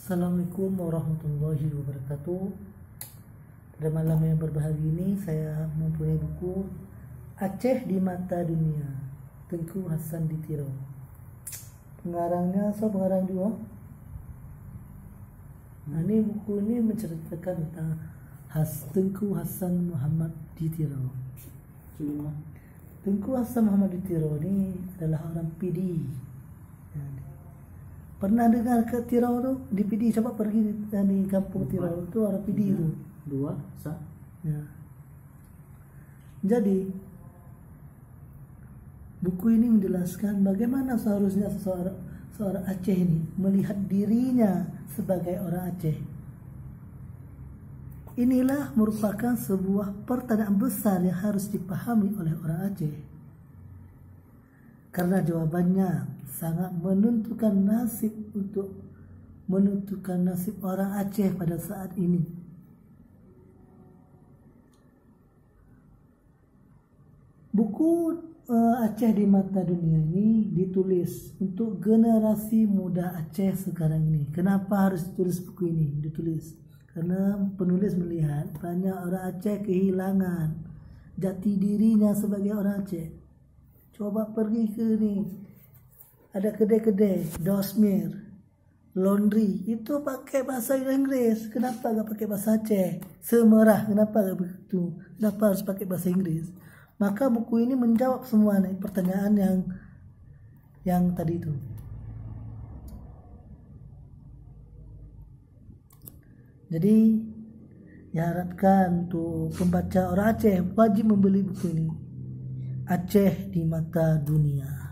Assalamualaikum warahmatullahi wabarakatuh. Pada malam yang berbahagia ini saya mempunyai buku Aceh di Mata Dunia, Tengku Hasan Ditiro. Pengarangnya pengarang juga. Nah, ini buku ini menceritakan tentang Tengku Hasan Muhammad Ditiro. Tengku Hasan Muhammad Ditiro ini adalah orang PD. Pernah dengar ke Tirau tuh di PD? Coba pergi di kampung Tirau itu orang PD itu. Dua, sah. Ya. Jadi buku ini menjelaskan bagaimana seharusnya seorang Aceh ini melihat dirinya sebagai orang Aceh. Inilah merupakan sebuah pertanyaan besar yang harus dipahami oleh orang Aceh. Karena jawabannya sangat menentukan nasib orang Aceh pada saat ini. Buku Aceh di Mata Dunia ini ditulis untuk generasi muda Aceh sekarang ini. Kenapa harus ditulis buku ini? Ditulis karena penulis melihat banyak orang Aceh kehilangan jati dirinya sebagai orang Aceh. Coba pergi ke ini, ada kedai-kedai, dosmir, laundry, itu pakai bahasa Inggris. Kenapa gak pakai bahasa Aceh? Semerah, kenapa gak begitu? Kenapa harus pakai bahasa Inggris? Maka buku ini menjawab semua nih pertanyaan yang tadi itu. Jadi diharapkan untuk pembaca orang Aceh wajib membeli buku ini. Aceh di Mata Dunia.